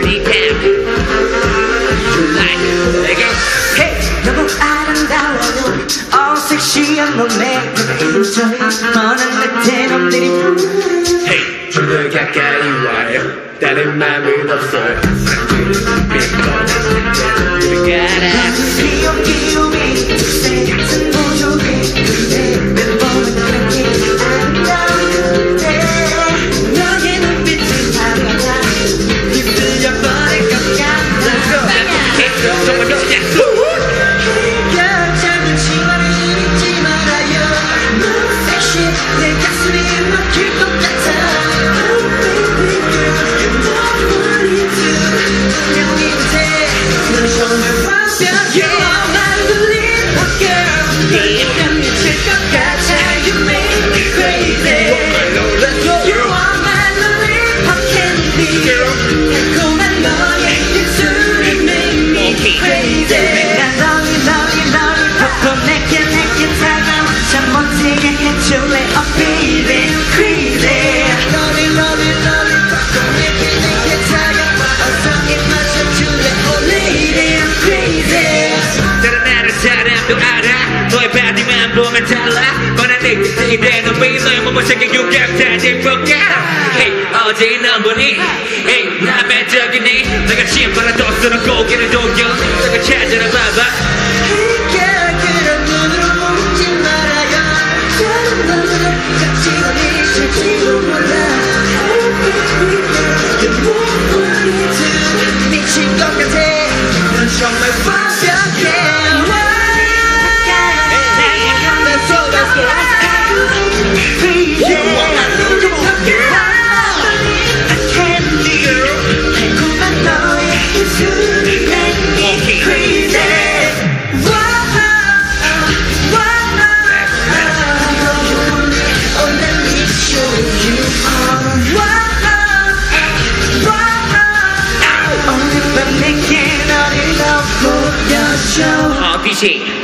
anytime. Like, hey, 너무 아름다워요. 섹시한 몸에 그저의 많은 듯한 놈들이 hey, 좀 더 가까이 와요. 다른 맘은 없어요. 귀여운 귀요미 새 같은 보조개 그대 몇 번을 그렇게 아름다운데 너의 눈빛은 다가가 휩쓸려 버릴 것 같아. 정말 미치냐? 짧은 시간을 잊지 말아요. 너무 섹시 내 가슴이 막힐 것 같아. 보면 달라 뻔한 내 곁에 내 눈빛 너의 몸을 새겨 유격타질 볶아 Hey 어제 넌 보니 Hey 나 매적이니 내가 신발을 떴으면 고개를 돌려 너가 찾아라 봐봐 그런 눈으로 보지 말아요. 다른 눈으로 같이 미실지도 몰라. 미친 것 같아. 넌 정말 완벽해. 빛이